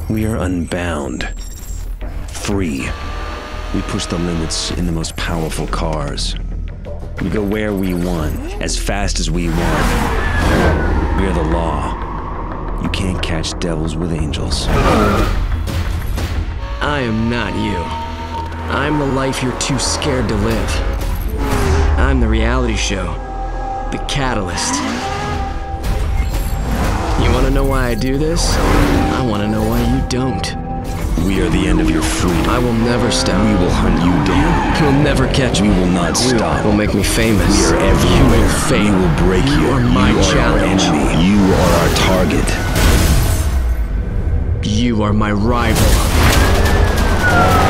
We are unbound. Free. We push the limits in the most powerful cars. We go where we want, as fast as we want. We are the law. You can't catch devils with angels. I am not you. I'm the life you're too scared to live. I'm the reality show. The catalyst. You wanna know why I do this? I wanna know why you don't. We are the end of your freedom. I will never stop. We will hunt you down. You'll never catch me. We will not stop. You will make me famous. We are everywhere. You will fail. We will break you. You are my challenge. Our enemy. You are our target. You are my rival.